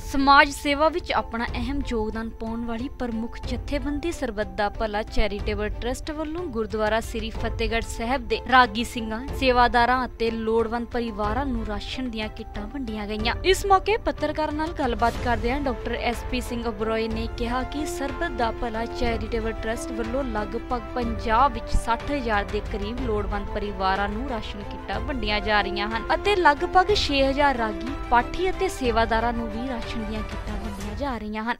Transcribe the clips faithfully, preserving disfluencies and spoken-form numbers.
समाज सेवा विच अपना अहम योगदान पाउण वाली प्रमुख जथेबंदी सरबत दा भला चैरिटेबल ट्रस्ट वल्लों गुरुद्वारा श्री फतेहगढ़ साहिब दे रागी ਸਿੰਘਾਂ सेवादारां ਅਤੇ ਲੋੜਵੰਦ ਪਰਿਵਾਰਾਂ ਨੂੰ ਰਾਸ਼ਨ ਦੀਆਂ ਕਿੱਟਾਂ ਵੰਡੀਆਂ ਗਈਆਂ। ਇਸ ਮੌਕੇ ਪੱਤਰਕਾਰਾਂ ਨਾਲ ਗੱਲਬਾਤ ਕਰਦਿਆਂ doctor S P Singh Oberoi ਨੇ ਕਿਹਾ ਕਿ ਸਰਬਤ ਦਾ ਭਲਾ ਚੈਰਿਟੇਬਲ ਟਰਸਟ ਵੱਲੋਂ ਲਗਭਗ ਪੰਜਾਬ ਵਿੱਚ ਸੱਠ ਹਜ਼ਾਰ ਦੇ ਕਰੀਬ ਲੋੜਵੰਦ ਪਰਿਵਾਰਾਂ ਨੂੰ ਰਾਸ਼ਨ ਕਿੱਟਾਂ ਵੰਡੀਆਂ ਜਾ ਰਹੀਆਂ ਹਨ ਅਤੇ ਲਗਭਗ ਛੇ ਹਜ਼ਾਰ ਰਾਗੀ ਪਾਠੀ ਅਤੇ ਸੇਵਾਦਾਰਾਂ ਨੂੰ ਵੀ ਰਾਸ਼ਨ ਦੀਆਂ ਕਿੱਟਾਂ ਵੰਡੀਆਂ ਜਾ ਰਹੀਆਂ ਹਨ।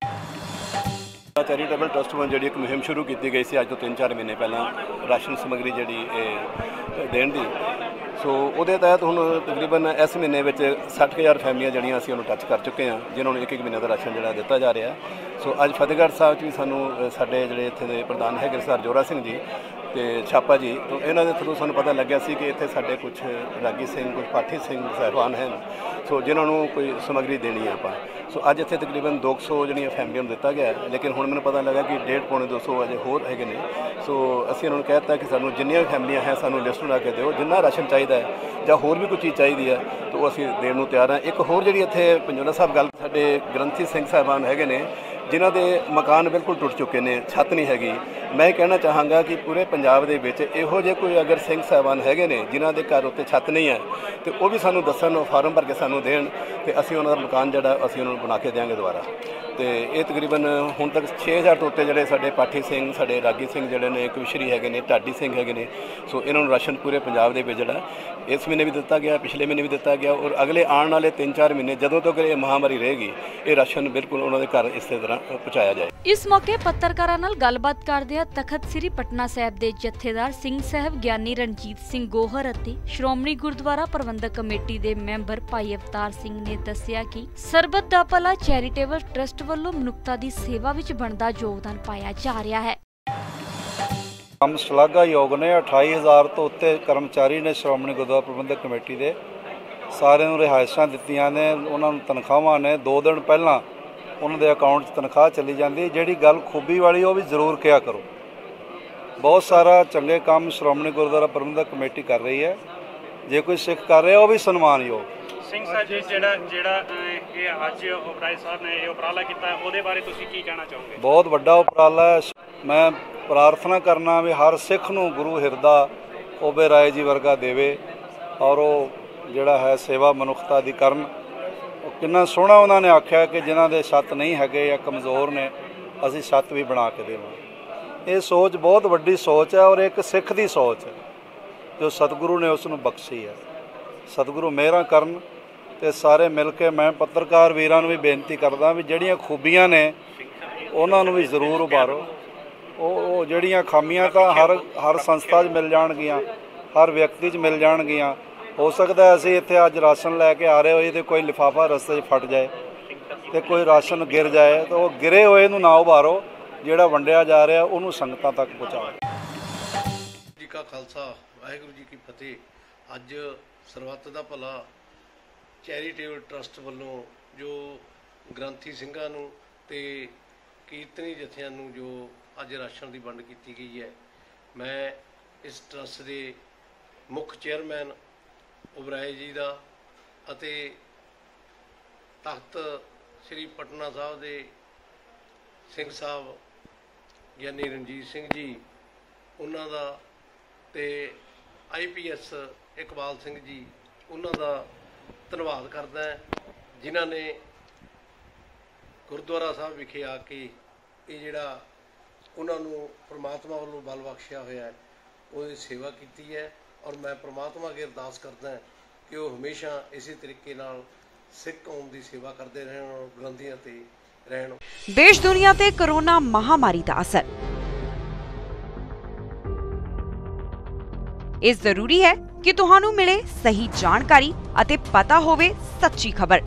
चैरिटेबल ट्रस्ट ਵੱਲੋਂ ਜਿਹੜੀ ਇੱਕ ਮੁਹਿੰਮ ਸ਼ੁਰੂ ਕੀਤੀ ਗਈ ਸੀ ਅੱਜ ਤੋਂ ਤਿੰਨ ਚਾਰ ਮਹੀਨੇ ਪਹਿਲਾਂ ਰਾਸ਼ਨ ਸਮੱਗਰੀ ਜਿਹੜੀ ਇਹ ਦੇਣ ਦੀ, ਸੋ ਉਹਦੇ ਤਹਿਤ ਹੁਣ ਤਕਰੀਬਨ ਇਸ ਮਹੀਨੇ ਵਿੱਚ ਸੱਠ ਹਜ਼ਾਰ ਫੈਮਲੀਆਂ ਜਿਹੜੀਆਂ ਅਸੀਂ ਉਹਨੂੰ ਟੱਚ ਕਰ ਚੁੱਕੇ ਹਾਂ, ਜਿਨ੍ਹਾਂ ਨੂੰ ਇੱਕ ਇੱਕ ਮਹੀਨੇ ਦਾ ਰਾਸ਼ਨ ਜਿਹੜਾ ਦਿੱਤਾ ਜਾ ਰਿਹਾ। ਸੋ ਅੱਜ ਫਤਿਹਗੜ੍ਹ ਸਾਹਿਬ 'ਚ ਵੀ ਸਾਨੂੰ ਸਾਡੇ ਜਿਹੜੇ ਇੱਥੇ ਦੇ ਪ੍ਰਧਾਨ ਹੈਗੇ ਸਰ ਜੋਰਾ ਸਿੰਘ ਜੀ ਤੇ ਛਾਪਾ ਜੀ, ਤੋਂ ਇਹਨਾਂ ਦੇ ਥਰੂ ਸਾਨੂੰ ਪਤਾ ਲੱਗਿਆ ਸੀ ਕਿ ਇੱਥੇ ਸਾਡੇ ਕੁਝ ਰਾਗੀ ਸਿੰਘ, ਕੁਝ ਪਾਠੀ ਸਿੰਘ ਸਾਹਿਬਾਨ ਹਨ, ਸੋ ਜਿਨ੍ਹਾਂ ਨੂੰ ਕੋਈ ਸਮੱਗਰੀ ਦੇਣੀ ਹੈ ਆਪਾਂ। ਸੋ ਅੱਜ ਇੱਥੇ ਤਕਰੀਬਨ ਦੋ ਸੌ ਜਿਹੜੀਆਂ ਫੈਮਲੀਆਂ ਨੂੰ ਦਿੱਤਾ ਗਿਆ, ਲੇਕਿਨ ਹੁਣ ਮੈਨੂੰ ਪਤਾ ਲੱਗਾ ਕਿ ਡੇਢ ਪੌਣੇ ਦੋ ਸੌ ਅਜੇ ਹੋਰ ਹੈਗੇ ਨੇ। ਸੋ ਅਸੀਂ ਉਹਨਾਂ ਨੂੰ ਕਹਿ ਦਿੱਤਾ ਕਿ ਸਾਨੂੰ ਜਿੰਨੀਆਂ ਫੈਮਲੀਆਂ ਹੈ ਸਾਨੂੰ ਲਿਸਟ ਬਣਾ ਕੇ ਦਿਓ, ਜਿੰਨਾ ਰਾਸ਼ਨ ਚਾਹੀਦਾ ਹੈ ਜਾਂ ਹੋਰ ਵੀ ਕੋਈ ਚੀਜ਼ ਚਾਹੀਦੀ ਹੈ ਤਾਂ ਉਹ ਅਸੀਂ ਦੇਣ ਨੂੰ ਤਿਆਰ ਹਾਂ। ਇੱਕ ਹੋਰ ਜਿਹੜੀ ਇੱਥੇ ਪੰਜੋਲਾ ਸਾਹਿਬ ਗੱਲ, ਸਾਡੇ ਗ੍ਰੰਥੀ ਸਿੰਘ ਸਾਹਿਬਾਨ ਹੈਗੇ ਨੇ ਜਿਨ੍ਹਾਂ ਦੇ ਮਕਾਨ ਬਿਲਕੁਲ ਟੁੱਟ ਚੁੱਕੇ ਨੇ, ਛੱਤ ਨਹੀਂ ਹੈਗੀ। ਮੈਂ ਇਹ ਕਹਿਣਾ ਚਾਹਾਂਗਾ ਕਿ ਪੂਰੇ ਪੰਜਾਬ ਦੇ ਵਿੱਚ ਇਹੋ ਜਿਹੇ ਕੋਈ ਅਗਰ ਸਿੰਘ ਸਾਹਿਬਾਨ ਹੈਗੇ ਨੇ ਜਿਨ੍ਹਾਂ ਦੇ ਘਰ ਉੱਤੇ ਛੱਤ ਨਹੀਂ ਹੈ ਤੇ ਉਹ ਵੀ ਸਾਨੂੰ ਦੱਸਣ, ਫਾਰਮ ਭਰ ਕੇ ਸਾਨੂੰ ਦੇਣ ਤੇ ਅਸੀਂ ਉਹਨਾਂ ਦਾ ਮਕਾਨ ਜਿਹੜਾ ਅਸੀਂ ਉਹਨਾਂ ਨੂੰ ਬਣਾ ਕੇ ਦਿਆਂਗੇ ਦੁਬਾਰਾ। ਤੇ ਇਹ ਤਕਰੀਬਨ ਹੁਣ ਤੱਕ ਛੇ ਹਜ਼ਾਰ ਤੋਂ ਉੱਤੇ ਜਿਹੜੇ ਸਾਡੇ ਪਾਠੀ ਸਿੰਘ, ਸਾਡੇ ਰਾਗੀ ਸਿੰਘ ਜਿਹੜੇ ਨੇ, ਕਵਿਸ਼ਰੀ ਹੈਗੇ ਨੇ, ਢਾਡੀ ਸਿੰਘ ਹੈਗੇ ਨੇ, ਸੋ ਇਹਨਾਂ ਨੂੰ ਰਾਸ਼ਨ ਪੂਰੇ ਪੰਜਾਬ ਦੇ ਵਿੱਚ ਜਿਹੜਾ ਇਸ ਮਹੀਨੇ ਵੀ ਦਿੱਤਾ ਗਿਆ, ਪਿਛਲੇ ਮਹੀਨੇ ਵੀ ਦਿੱਤਾ ਗਿਆ ਔਰ ਅਗਲੇ ਆਉਣ ਵਾਲੇ ਤਿੰਨ ਚਾਰ ਮਹੀਨੇ ਜਦੋਂ ਤੱਕ ਇਹ ਮਹਾਮਾਰੀ ਰਹੇਗੀ ਇਹ ਰਾਸ਼ਨ ਬਿਲਕੁਲ ਉਹਨਾਂ ਦੇ ਘਰ ਇਸੇ ਤਰ੍ਹਾਂ ਪਹੁੰਚਾਇਆ ਜਾਏ। ਇਸ ਮੌਕੇ ਪੱਤਰਕਾਰਾਂ ਨਾਲ ਗੱਲਬਾਤ ਕਰਦਿਆਂ ਤਖਤ ਸ੍ਰੀ ਪਟਨਾ ਸਾਹਿਬ ਦੇ ਜਥੇਦਾਰ ਸਿੰਘ ਸਾਹਿਬ ਗਿਆਨੀ ਰਣਜੀਤ ਸਿੰਘ ਗੋਹਰ ਅਤੇ ਸ਼੍ਰੋਮਣੀ ਗੁਰਦੁਆਰਾ ਪ੍ਰਬੰਧਕ ਕਮੇਟੀ ਦੇ ਮੈਂਬਰ ਭਾਈ ਅਵਤਾਰ ਸਿੰਘ ਨੇ ਦੱਸਿਆ ਕਿ ਸਰਬਤ ਦਾ ਭਲਾ ਚੈਰਿਟੇਬਲ ਟਰਸਟ ਵੱਲੋਂ ਮਨੁੱਖਤਾ ਦੀ ਸੇਵਾ ਵਿੱਚ ਬਣਦਾ ਯੋਗਦਾਨ ਪਾਇਆ ਜਾ ਰਿਹਾ ਹੈ। ਕੰਮ ਸ਼ਲਾਘਾਯੋਗ ਨੇ। ਅਠਾਈ ਹਜ਼ਾਰ ਤੋਂ ਉੱਤੇ ਕਰਮਚਾਰੀ ਨੇ ਸ਼੍ਰੋਮਣੀ ਗੁਰਦੁਆਰਾ ਪ੍ਰਬੰਧਕ ਕਮੇਟੀ ਦੇ, ਸਾਰਿਆਂ ਨੂੰ ਰਿਹਾਇਸ਼ਾਂ ਦਿੱਤੀਆਂ ਨੇ, ਉਹਨਾਂ ਨੂੰ ਤਨਖਾਹਾਂ ਨੇ। ਦੋ ਦਿਨ ਪਹਿਲਾਂ ਉਹਨਾਂ ਦੇ ਅਕਾਊਂਟ 'ਚ ਤਨਖਾਹ ਚਲੀ ਜਾਂਦੀ। ਜਿਹੜੀ ਗੱਲ ਖੂਬੀ ਵਾਲੀ ਉਹ ਵੀ ਜ਼ਰੂਰ ਕਿਹਾ ਕਰੋ। ਬਹੁਤ ਸਾਰਾ ਚੰਗੇ ਕੰਮ ਸ਼੍ਰੋਮਣੀ ਗੁਰਦੁਆਰਾ ਪ੍ਰਬੰਧਕ ਕਮੇਟੀ ਕਰ ਰਹੀ ਹੈ, ਜੇ ਕੋਈ ਸਿੱਖ ਕਰ ਰਿਹਾ ਉਹ ਵੀ ਸਨਮਾਨਯੋਗ। ਸਿੰਘ ਸਾਹਿਬ ਜੀ ਜਿਹੜਾ ਜਿਹੜਾ ਇਹ ਅੱਜ ਉਪਰਾਲਾ ਸਾਹਿਬ ਨੇ ਇਹ ਉਪਰਾਲਾ ਕੀਤਾ ਉਹਦੇ ਬਾਰੇ ਤੁਸੀਂ ਕੀ ਕਹਿਣਾ ਚਾਹੋਗੇ? ਬਹੁਤ ਵੱਡਾ ਉਪਰਾਲਾ ਹੈ। ਮੈਂ ਪ੍ਰਾਰਥਨਾ ਕਰਨਾ ਵੀ ਹਰ ਸਿੱਖ ਨੂੰ ਗੁਰੂ ਹਿਰਦਾ ਓਬੇ ਰਾਏ ਜੀ ਵਰਗਾ ਦੇਵੇ ਔਰ ਉਹ ਜਿਹੜਾ ਹੈ ਸੇਵਾ ਮਨੁੱਖਤਾ ਦੀ ਕਰਨ। ਉਹ ਕਿੰਨਾ ਸੋਹਣਾ ਉਹਨਾਂ ਨੇ ਆਖਿਆ ਕਿ ਜਿਨ੍ਹਾਂ ਦੇ ਛੱਤ ਨਹੀਂ ਹੈਗੇ ਜਾਂ ਕਮਜ਼ੋਰ ਨੇ ਅਸੀਂ ਛੱਤ ਵੀ ਬਣਾ ਕੇ ਦੇਵਾਂਗੇ। ਇਹ ਸੋਚ ਬਹੁਤ ਵੱਡੀ ਸੋਚ ਹੈ ਔਰ ਇੱਕ ਸਿੱਖ ਦੀ ਸੋਚ ਹੈ ਜੋ ਸਤਿਗੁਰੂ ਨੇ ਉਸ ਨੂੰ ਬਖਸ਼ੀ ਹੈ। ਸਤਿਗੁਰੂ ਮਿਹਰਾਂ ਕਰਨ ਤੇ ਸਾਰੇ ਮਿਲ ਕੇ। ਮੈਂ ਪੱਤਰਕਾਰ ਵੀਰਾਂ ਨੂੰ ਵੀ ਬੇਨਤੀ ਕਰਦਾ ਵੀ ਜਿਹੜੀਆਂ ਖੂਬੀਆਂ ਨੇ ਉਹਨਾਂ ਨੂੰ ਵੀ ਜ਼ਰੂਰ ਉਭਾਰੋ। ਉਹ ਉਹ ਜਿਹੜੀਆਂ ਖਾਮੀਆਂ ਤਾਂ ਹਰ ਹਰ ਸੰਸਥਾ 'ਚ ਮਿਲ ਜਾਣਗੀਆਂ, ਹਰ ਵਿਅਕਤੀ 'ਚ ਮਿਲ ਜਾਣਗੀਆਂ। ਹੋ ਸਕਦਾ ਅਸੀਂ ਇੱਥੇ ਅੱਜ ਰਾਸ਼ਨ ਲੈ ਕੇ ਆ ਰਹੇ ਹੋਈਏ ਤੇ ਕੋਈ ਲਿਫਾਫਾ ਰਸਤੇ 'ਚ ਫਟ ਜਾਏ ਤੇ ਕੋਈ ਰਾਸ਼ਨ ਗਿਰ ਜਾਏ ਤਾਂ ਉਹ ਗਿਰੇ ਹੋਏ ਨੂੰ ਨਾ ਉਭਾਰੋ, ਜਿਹੜਾ ਵੰਡਿਆ ਜਾ ਰਿਹਾ ਉਹਨੂੰ ਸੰਗਤਾਂ ਤੱਕ ਪਹੁੰਚਾਓ। ਜੀ ਕਾ ਖਾਲਸਾ, ਵਾਹਿਗੁਰੂ ਜੀ ਕੀ ਫਤਿਹ। ਅੱਜ ਸਰਬੱਤ ਦਾ ਭਲਾ ਚੈਰੀਟੇਬਲ ਟਰਸਟ ਵੱਲੋਂ ਜੋ ਗ੍ਰੰਥੀ ਸਿੰਘਾਂ ਨੂੰ ਤੇ ਕੀਰਤਨੀ ਜਥਿਆਂ ਨੂੰ ਜੋ ਅੱਜ ਰਾਸ਼ਨ ਦੀ ਵੰਡ ਕੀਤੀ ਗਈ ਹੈ, ਮੈਂ ਇਸ ਟਰਸਟ ਦੇ ਮੁੱਖ ਚੇਅਰਮੈਨ ਉਬਰਾਏ ਜੀ ਦਾ ਅਤੇ ਤਖਤ ਸ੍ਰੀ ਪਟਨਾ ਸਾਹਿਬ ਦੇ ਸਿੰਘ ਸਾਹਿਬ ਗਿਆਨੀ ਰਣਜੀਤ ਸਿੰਘ ਜੀ ਉਹਨਾਂ ਦਾ ਤੇ I P S Iqbal Singh ji ਉਹਨਾਂ ਦਾ ਧੰਨਵਾਦ ਕਰਦਾ ਜਿਨ੍ਹਾਂ ਨੇ ਗੁਰਦੁਆਰਾ ਸਾਹਿਬ ਵਿਖੇ ਆ ਕੇ ਇਹ ਜਿਹੜਾ ਉਹਨਾਂ ਨੂੰ ਪ੍ਰਮਾਤਮਾ ਵੱਲੋਂ ਬਲ ਬਖਸ਼ਿਆ ਹੋਇਆ ਹੈ ਉਹਦੀ ਸੇਵਾ ਕੀਤੀ ਹੈ। ਔਰ ਮੈਂ ਪ੍ਰਮਾਤਮਾ ਅੱਗੇ ਅਰਦਾਸ ਕਰਦਾ ਕਿ ਉਹ ਹਮੇਸ਼ਾ ਇਸੇ ਤਰੀਕੇ ਨਾਲ ਸਿੱਖ ਕੌਮ ਦੀ ਸੇਵਾ ਕਰਦੇ ਰਹਿਣ ਔਰ ਬੁਲੰਦੀਆਂ ਤੇ ਰਹਿਣ। ਦੇਸ਼ ਦੁਨੀਆ ਤੇ ਕੋਰੋਨਾ ਮਹਾਮਾਰੀ ਦਾ ਅਸਰ। ਇਹ ਜ਼ਰੂਰੀ ਹੈ ਕਿ ਤੁਹਾਨੂੰ ਮਿਲੇ ਸਹੀ ਜਾਣਕਾਰੀ ਅਤੇ ਪਤਾ ਹੋਵੇ ਸੱਚੀ ਖਬਰ।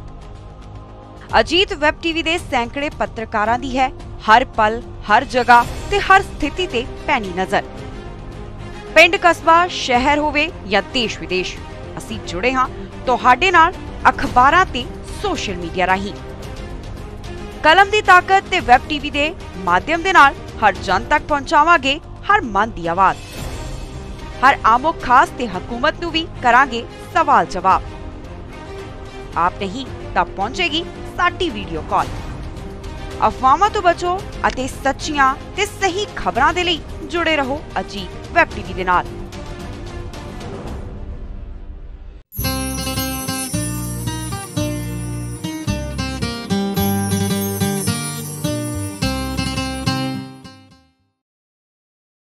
ਅਜੀਤ ਵੈਬ ਟੀਵੀ ਦੇ ਸੈਂਕੜੇ ਪੱਤਰਕਾਰਾਂ ਦੀ ਹੈ ਹਰ ਪਲ, ਹਰ ਜਗ੍ਹਾ ਤੇ ਹਰ ਸਥਿਤੀ ਤੇ ਪੈਣੀ ਨਜ਼ਰ। ਪਿੰਡ, ਕਸਬਾ, ਸ਼ਹਿਰ ਹੋਵੇ ਜਾਂ ਦੇਸ਼ ਵਿਦੇਸ਼, ਅਸੀਂ ਜੁੜੇ ਹਾਂ ਤੁਹਾਡੇ ਨਾਲ ਅਖਬਾਰਾਂ ਤੇ ਸੋਸ਼ਲ ਮੀਡੀਆ ਰਾਹੀਂ। ਕਲਮ ਦੀ ਤਾਕਤ ਤੇ ਵੈਬ ਟੀਵੀ ਦੇ ਮਾਧਿਅਮ ਦੇ ਨਾਲ ਹਰ ਜਨ ਤੱਕ ਪਹੁੰਚਾਵਾਂਗੇ ਹਰ ਮਨ ਦੀ ਆਵਾਜ਼। हर आमो खास ते हुकूमत नू भी करांगे सवाल जवाब। आप नहीं तब पहुंचेगी ਸਾਡੀ ਵੀਡੀਓ ਕਾਲ। ਅਫਵਾਹਾਂ ਤੋਂ ਬਚੋ ਅਤੇ ਸੱਚੀਆਂ ਤੇ ਸਹੀ ਖਬਰਾਂ ਦੇ ਲਈ ਜੁੜੇ ਰਹੋ ਅਜੀਤ ਵੈਬ ਟੀਵੀ ਦੇ ਨਾਲ।